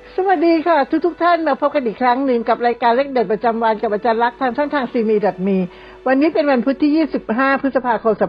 สวัสดีค่ะทุกท่านมาพบกันอีกครั้งหนึ่งกับรายการเลขเด็ดประจำวันกับอาจารย์ลักษณ์ทางช่องทางCME.meวันนี้เป็นวันพุธที่25พฤษภาคม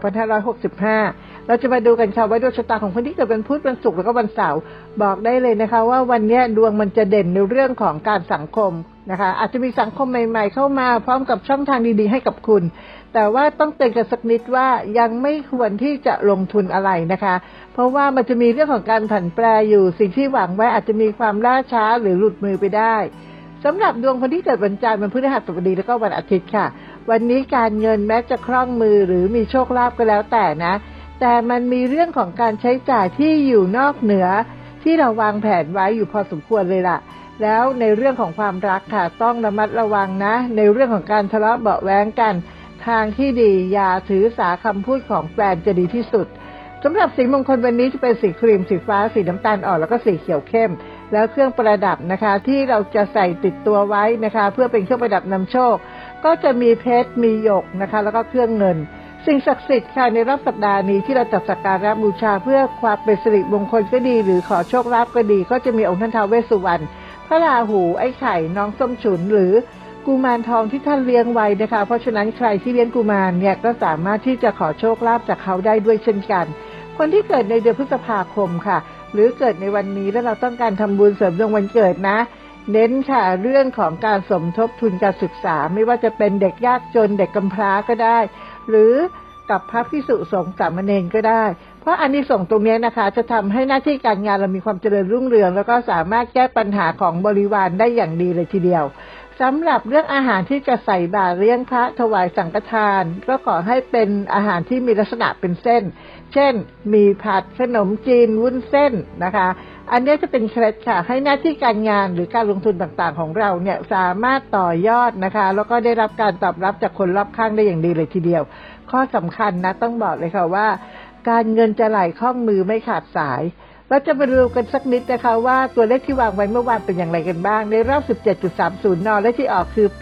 2565เราจะมาดูกันค่ะว่าดวงชะตาของคนที่เกิดวันพุธวันศุกร์แล้วก็วันเสาร์บอกได้เลยนะคะว่าวันนี้ดวงมันจะเด่นในเรื่องของการสังคมนะคะอาจจะมีสังคมใหม่ๆเข้ามาพร้อมกับช่องทางดีๆให้กับคุณแต่ว่าต้องเตือนกันสักนิดว่ายังไม่ควรที่จะลงทุนอะไรนะคะเพราะว่ามันจะมีเรื่องของการผันแปรอยู่สิ่งที่หวังไว้อาจจะมีความล่าช้าหรือหลุดมือไปได้สำหรับดวงคนที่เกิดวันจันทร์วันพฤหัสบดีแล้วก็วันอาทิตย์ค่ะวันนี้การเงินแม้จะคล่องมือหรือมีโชคลาภก็แล้วแต่นะแต่มันมีเรื่องของการใช้จ่ายที่อยู่นอกเหนือที่เราวางแผนไว้อยู่พอสมควรเลยล่ะแล้วในเรื่องของความรักค่ะต้องระมัดระวังนะในเรื่องของการทะเลาะเบาะแว้งกันทางที่ดีอย่าถือสาคำพูดของแฟนจะดีที่สุดสำหรับสีมงคลวันนี้จะเป็นสีครีมสีฟ้าสีน้ำตาลอ่อนแล้วก็สีเขียวเข้มแล้วเครื่องประดับนะคะที่เราจะใส่ติดตัวไว้นะคะเพื่อเป็นเครื่องประดับนำโชคก็จะมีเพชรมีหยกนะคะแล้วก็เครื่องเงินสิ่งศักดิ์สิทธิ์ค่ะในรอบสัปดาห์นี้ที่เราจัดสักการะบูชาเพื่อความเป็นสิริมงคลก็ดีหรือขอโชคลาภก็ดีก็จะมีองค์ท่านท้าวเวสสุวรรณพระราหูไอ้ไข่น้องส้มฉุนหรือกุมารทองที่ท่านเลี้ยงไว้นะคะเพราะฉะนั้นใครที่เลี้ยงกุมารเนี่ยก็สามารถที่จะขอโชคลาภจากเขาได้ด้วยเช่นกันคนที่เกิดในเดือนพฤษภาคมค่ะหรือเกิดในวันนี้แล้วเราต้องการทำบุญเสริมดวงวันเกิดนะเน้นค่ะเรื่องของการสมทบทุนการศึกษาไม่ว่าจะเป็นเด็กยากจนเด็กกำพร้าก็ได้หรือกับพระภิกษุสงฆ์สามเณรก็ได้เพราะอานิสงส์ตรงนี้นะคะจะทำให้หน้าที่การงานเรามีความเจริญรุ่งเรืองแล้วก็สามารถแก้ปัญหาของบริวารได้อย่างดีเลยทีเดียวสำหรับเรื่องอาหารที่จะใส่บาตรเลี้ยงพระถวายสังฆทานก็ขอให้เป็นอาหารที่มีลักษณะเป็นเส้นเช่นมีผัดขนมจีนวุ้นเส้นนะคะอันนี้จะเป็นเคล็ดค่ะให้หน้าที่การงานหรือการลงทุนต่างๆของเราเนี่ยสามารถต่อยอดนะคะแล้วก็ได้รับการตอบรับจากคนรอบข้างได้อย่างดีเลยทีเดียวข้อสำคัญนะต้องบอกเลยค่ะว่าการเงินจะไหลคล่องมือไม่ขาดสายเราจะมาดูกันสักนิดนะคะว่าตัวเลขที่วางไว้เมื่อวานเป็นอย่างไรกันบ้างในรอบ 17.30 นเลขที่ออกคือ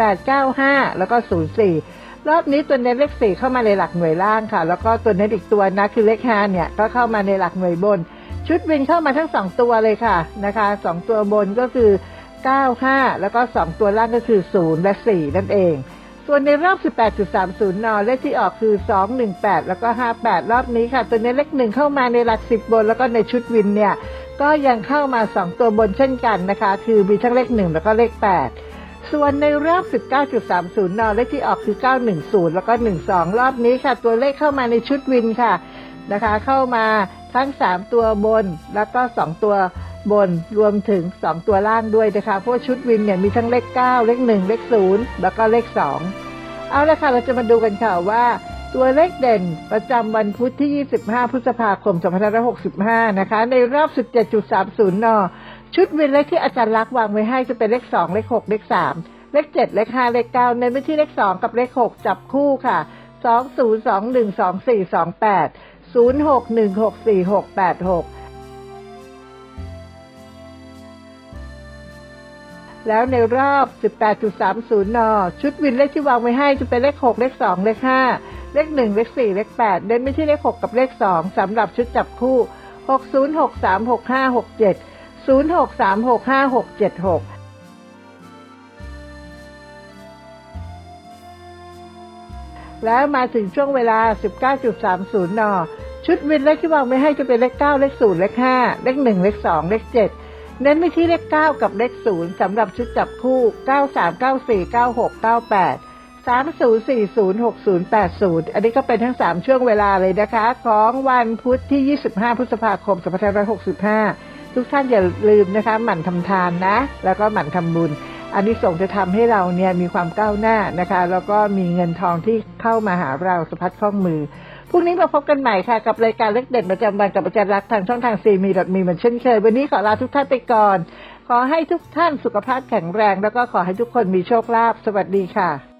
895แล้วก็04รอบนี้ตัวเน้นเลข4เข้ามาในหลักหน่วยล่างค่ะแล้วก็ตัวเน้นอีกตัวนะคือเลข5เนี่ยก็เข้ามาในหลักหน่วยบนชุดวินเข้ามาทั้ง2ตัวเลยค่ะนะคะ2ตัวบนก็คือ95แล้วก็2ตัวล่างก็คือ0และ4นั่นเองส่วนในรอบ 18.30 นเลขที่ออกคือ218แล้วก็58รอบนี้ค่ะตัวนี้เลข1เข้ามาในหลัก10บนแล้วก็ในชุดวินเนี่ยก็ยังเข้ามา2ตัวบนเช่นกันนะคะคือมีทั้งเลข1แล้วก็เลข8ส่วนในรอบ 19.30 นเลขที่ออกคือ910แล้วก็12รอบนี้ค่ะตัวเลขเข้ามาในชุดวินค่ะนะคะเข้ามาทั้ง3ตัวบนแล้วก็2ตัวบนรวมถึง2ตัวล่างด้วยนะคะเพราะชุดวินเนี่ยมีทั้งเลข9เลข1เลข0แล้วก็เลข2เอาละค่ะเราจะมาดูกันค่ะว่าตัวเลขเด่นประจำวันพุธที่25พฤษภาคม2565นะคะในรอบ 17.30 นชุดวินเลขที่อาจารย์ลักษณ์วางไว้ให้จะเป็นเลข2เลข6เลข3เลข7เลข5เลข9ในพื้นที่เลข2กับเลข6จับคู่ค่ะ20212428 06164686แล้วในรอบ 18.30 นชุดวินเลขที่วางไว้ให้จะเป็นเลข6เลข2เลข5เลข1เลข4เลข8เน้นไปที่เลข6กับเลข2สำหรับชุดจับคู่60636567 0636565676แล้วมาถึงช่วงเวลา 19.30 นชุดวินเลขที่วางไว้ให้จะเป็นเลข9เลข0เลข5เลข1เลข2เลข7เน้นไปที่เลข9กับเลข0สำหรับชุดจับคู่93949698 30406080อันนี้ก็เป็นทั้ง3ช่วงเวลาเลยนะคะของวันพุธที่25พฤษภาคม2565ทุกท่านอย่าลืมนะคะหมั่นทำทานนะแล้วก็หมั่นทำบุญอานิสงส์จะทำให้เราเนี่ยมีความก้าวหน้านะคะแล้วก็มีเงินทองที่เข้ามาหาเราสะพัดคล่องมือพรุ่งนี้มาพบกันใหม่ค่ะกับรายการเลขเด็ดประจำวันกับอาจารย์ลักษณ์ทางช่องทางCME.meเหมือนเช่นเคยวันนี้ขอลาทุกท่านไปก่อนขอให้ทุกท่านสุขภาพแข็งแรงแล้วก็ขอให้ทุกคนมีโชคลาภสวัสดีค่ะ